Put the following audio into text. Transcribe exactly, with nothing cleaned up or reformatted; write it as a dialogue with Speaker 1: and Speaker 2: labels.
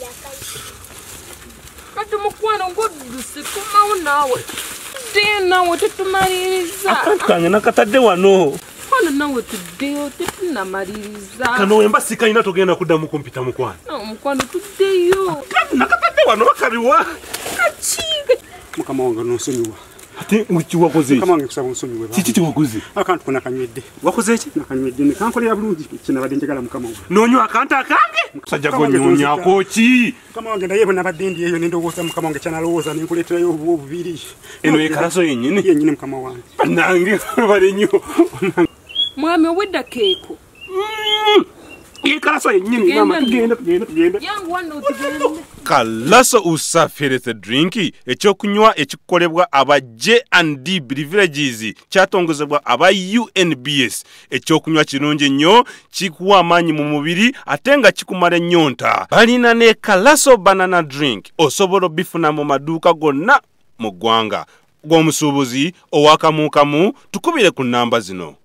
Speaker 1: Kati mukwano ng'odduse tumawo naawe. Tuddeyo naawe tetumaliriza.
Speaker 2: Akantu kange nakatadde wano.
Speaker 1: Wano naawe tuddeyo tetunamaliriza.
Speaker 2: Kano wemba sikayina togenda kuddamu kumpita mukwano.
Speaker 1: No, mukwano tuddeyo.
Speaker 2: Akantu nakatadde wano bakaliwa.
Speaker 1: Kakiige.
Speaker 3: Mukama wange n'onsonyiwa.
Speaker 2: Ate wiki wakoze
Speaker 3: Mukama wange kusaba onsonyiwe.
Speaker 2: Kiki kyewakoze?
Speaker 3: Akantu ko nakanywedde.
Speaker 2: Wakoze eki?
Speaker 3: Nakanywedde ne kankolera bulungi kinabadde njagala mukama wange.
Speaker 2: Noonywa akantu akange? Musajja gonyoonyako ki?
Speaker 3: Mukama wange naye bwe nabadde ndi eyo ne ndowooza mukama wange kyanalowooza ne nkuleeterayo obubu obubiri.
Speaker 2: Eno ekalaso yennyini?
Speaker 3: Yennyini mukama wange.
Speaker 2: Bannange bali nnyo.
Speaker 1: Mwami obwedda keeko.
Speaker 2: Ekalaso yennyini maama tugenda tugenda tugenda.
Speaker 1: Yangu wano tugende.
Speaker 4: Kalaso Usafirete drinki ekyokunywa ekikolebwa aba J and D Beverages kyatongozebwa aba U N B S. Ekyokunywa kirungi nnyo kikuwa amaanyi mu mubiri ate nga kikumala ennyonta. Balina ne Kalaso banana drink osobola bifuna mu maduuka gonna mu ggwanga. Gw'omusuubuzi owakamuukamu tukubire ku nnamba zino.